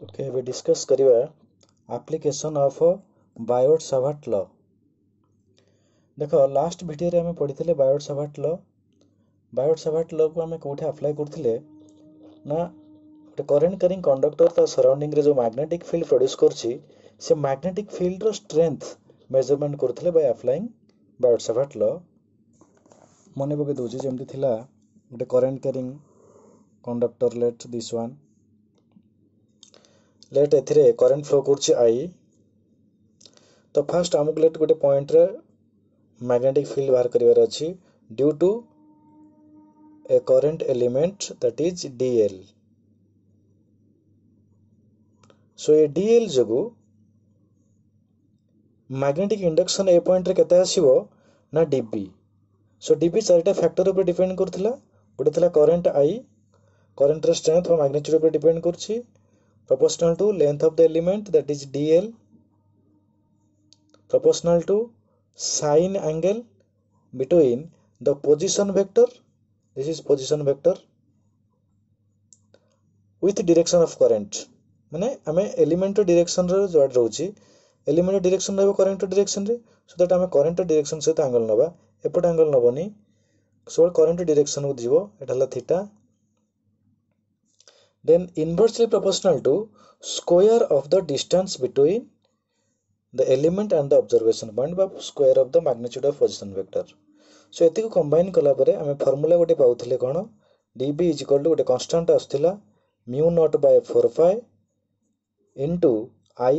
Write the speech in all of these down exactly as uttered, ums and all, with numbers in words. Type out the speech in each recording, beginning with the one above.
Okay एबे discuss करिवा application of Biot Savart law. देखो लास्ट वीडियो रे हमें पढ़िथिले Biot Savart law. Biot Savart law को हमें कोठे अप्लाई करथिले ना गोटे करेंट करिंग कंडक्टर ता सराउंडिंग रे जो मैग्नेटिक फील्ड प्रोड्यूस करछि से मैग्नेटिक फील्ड रो स्ट्रेंथ मेजरमेंट करथिले by applying Biot Savart law. मने पके दोछि जेमति थिला गोटे current carrying conductor let this one let एथिरे करंट फ्लो करछि आई। तो फर्स्ट आमुक लेट गोटे पॉइंट रे मैग्नेटिक फील्ड बाहर करिवार अछि due to a current element that is dl. So a dl जगु मैग्नेटिक इंडक्शन ए पॉइंट रे केते आसीबो ना डीबी। सो डीबी चारटा फैक्टर ऊपर डिपेंड करथिला। गोटे थिला करंट आई, करंट रे स्ट्रेंथ और मैग्नीट्यूड ऊपर डिपेंड करछि proportional to length of the element that is dl, proportional to sine angle between the position vector, this is position vector, with direction of current। माने हमें element direction रे जोड रहउची element direction रहबो current direction रे so that हमें current direction सहित angle नबा एपट एंगल नबनी सो करंट डायरेक्शन को दिबो एटा हला theta. Then inversely proportional to square of the distance between the element and the observation point by square of the magnitude of position vector। So एति को कंबाइन कला परे हमें फार्मूला गोटे पाउथिले कोन dB is equal to गोटे constant आस्थिला mu naught by four pi into I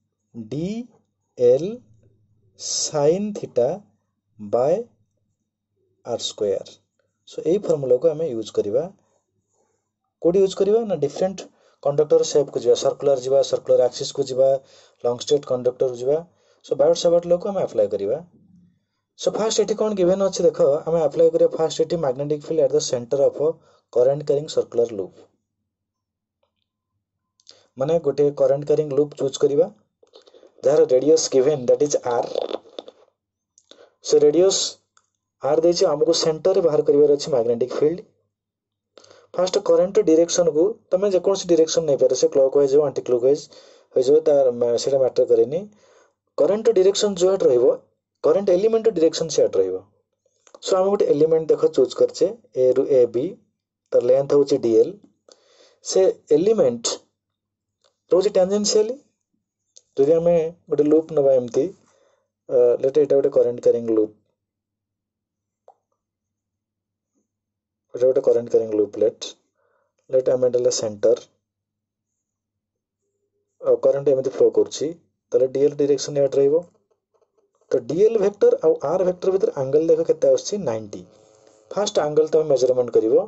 dl sin theta by r square। so एई फार्मूला को हमें यूज करिवा कोड यूज करिवा ना डिफरेंट कंडक्टर शेप को जिवा सर्कुलर जिवा सर्कुलर एक्सिस को जिवा लॉन्ग स्ट्रेट कंडक्टर जिवा। सो बायोट सावर्ट लॉ को हम अप्लाई करिवा। सो फर्स्ट एटी कोन गिवन अछि देखो हम अप्लाई करिया फर्स्ट एटी magnetic field at the center of current carrying circular loop. माने गोटे करंट कैरिंग लूप चूज करिवा जार radius given that is r। So radius r देछि हमको सेंटर रे बाहर करिवार अछि magnetic field. First current direction को तमे जे कोनसी डायरेक्शन नै पारे से क्लॉकवाइज हो एंटी क्लॉकवाइज हो जो तार सेटा मैटर करेनी करंट डायरेक्शन जो हट रहइबो करंट एलिमेंट डायरेक्शन से हट रहइबो। सो हम गोटे एलिमेंट देखो चूज करछे ए रु ए बी तर लेंथ होची डीएल से एलिमेंट रोज टेंजेंशियली जदि हमें गोटे लूप नबा एमती लेट एटा गोटे करंट कैरिंग लूप एटा current carrying loop let let हमें डले सेंटर करंट एमती फ्लो करछि तले डीएल डायरेक्शन एट रहइबो। तो डीएल वेक्टर और आर वेक्टर भीतर एंगल देखो केते आछि नाइंटी। फर्स्ट एंगल तो मेजरमेंट करिवो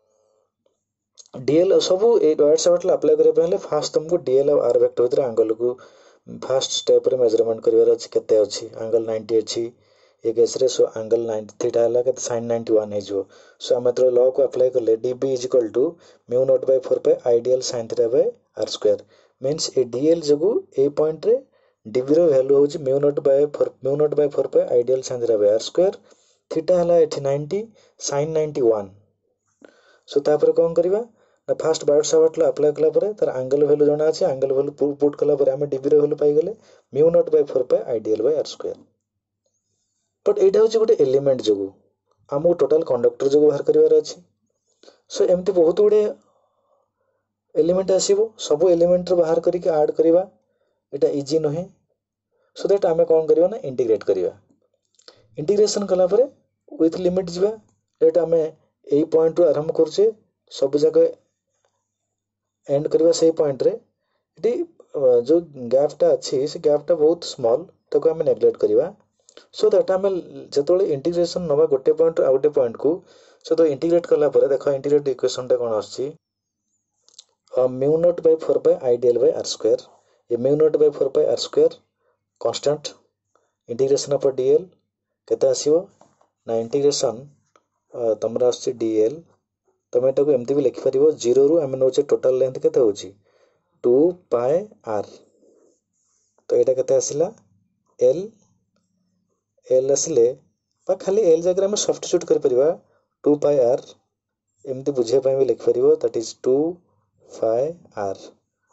डीएल सब ए बायोट सावर्ट लॉ अप्लाई करे पहले फर्स्ट तुमको डीएल और आर वेक्टर भीतर एंगल को फर्स्ट स्टेप रे मेजरमेंट करिवार अछि केते अछि एंगल नाइंटी अछि ए केस रे। सो एंगल नाइंटी थीटा हला के sin नाइंटी वन हे जो। सो हम एतर लॉ को अप्लाई करले dB is equal to mu naught by four pi ideal sin theta by r square means a dl जगु ए पॉइंट रे dB रो वैल्यू होची mu naught by four mu naught by four pi ideal sin theta by r square theta हला एटी ninety sin ninety one. So तापर कोन करबा ना first Biot Savart law apply कला परे तार एंगल वैल्यू जणा अछि एंगल वैल्यू पुट कला परे हम dB रो वैल्यू पाई गेले mu naught by four pi ideal by r square। But एटा होची गोटे एलिमेंट जगु हमो टोटल कंडक्टर जगु बाहर करिवार अछि। सो एमती बहुत गुडे एलिमेंट आसीबो सब एलिमेंट रो बाहर करिके ऐड करिवा एटा इजी नहे। सो दैट हमें कोन करिवा ना इंटीग्रेट करिवा इंटीग्रेशन कला परे विथ लिमिट जिवा एटा हमें एई पॉइंट रो आरंभ करछे सब जगह एंड करिवा सेही पॉइंट रे एटी जो गैप टा अछि से गैप टा बहुत स्मॉल ताको हमें नेग्लेक्ट करिवा। सो दैट हमें जतोले इंटीग्रेशन नबा गोटे पॉइंट रो आउटे पॉइंट को सो तो इंटीग्रेट कला परे देखो इंटीग्रेट इक्वेशन टा कोन आछि mu naught by four pi ideal by r square ये mu naught by four pi r square constant integration of dl केते आसीबो ना इंटीग्रेशन तमरा आछि dl तमे एटा को एमती भी लिखि परिबो जीरो रु हम नोचे टोटल लेंथ केते होची टू पाई r। तो एटा केते आसिला l l असले पा खाली l जगह में सब्स्टिट्यूट कर परिबा टू पाई r एमती बुझे पई भी लिखि परिबो that is two pi r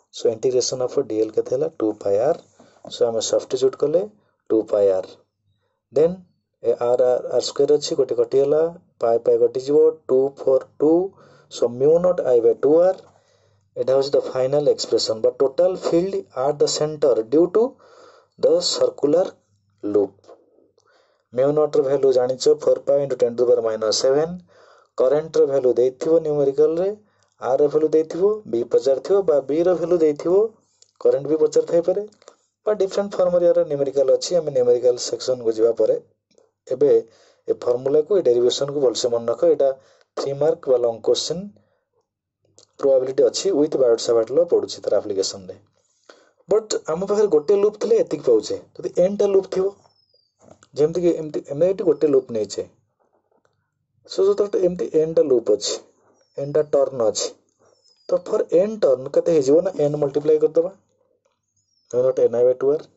so integration of dl केते हला टू पाई आर सो आम सब्स्टिट्यूट कले टू पाई आर देन ए आर आर आर स्क्वायर अच्छी गोटे कटिगला पाई पाई कटिज two four two so mu naught I by two r एटा हूँ the final expression but total field at the center due to the circular loop mu naught रो value जानिछ four pi into ten to the power minus seven current रो value देथिबो numerical रे r रो value देथिबो B पचारथिबो बा B रो वैल्यू देथिबो करंट भी पचार थाई पारे बा डिफरेंट फॉर्मूला रो न्यूमेरिकल अछि हम न्यूमेरिकल सेक्शन को जिबा परे एबे ए फार्मूला को डेरिवेशन को बोलसे मन रखो एटा थ्री मार्क वाला लॉन्ग क्वेश्चन प्रोबेबिलिटी अछि विथ बायोट साइट लो पडुछि तर एप्लीकेशन रे बट हम पाखर गोटे लूप थले एतिक पाउछे जदि एन टा लूप थिबो जेमति कि एमति एमति गोटे लूप नै छे सो जो तो एमति एन टा लूप अछि एन टा टर्न अछि तो फॉर एन टर्न कते हे जीवो ना एन मल्टीप्लाई कर दबा naught N by two r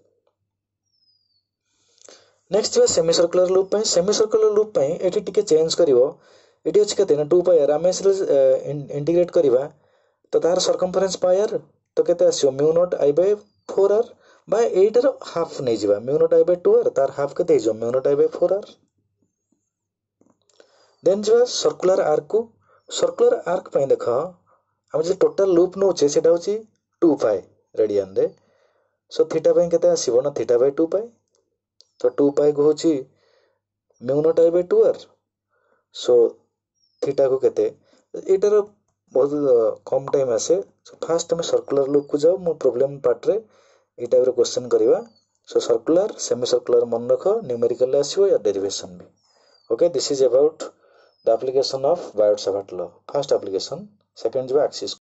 next है सेमी सर्कुलर लूप पे सेमी सर्कुलर लूप पे एठी टिके चेंज करिवो एठी अछि कते ना टू पाई आर हम एस इंटीग्रेट करिवा तो तार सर्कमफरेंस पाई आर तो केते आसीओ mu naught I by four r by एट रो हाफ नै जिवा mu naught I by two r तार हाफ केते जो mu naught I by four are then जो सर्कुलर आर्क को सर्कुलर आर्क पे देखो हम जे टोटल लूप नोचे सेटा होची टू पाई रेडियन रे सो थीटा पे केते आसीबो ना थीटा बाय टू पाई तो टू पाई को होची mu naught I by two r so theta को केते एटार बहुत कम टाइम आसे सो फास्ट हम सर्कुलर लूप को जाओ मो प्रॉब्लम पार्ट रे ए टाइप रो क्वेश्चन करिवा सो सर्कुलर सेमी सर्कुलर मन रखो न्यूमेरिकल आसीबो या डेरिवेशन भी okay this is about the application of Biot Savart law first application second जो एक्सिस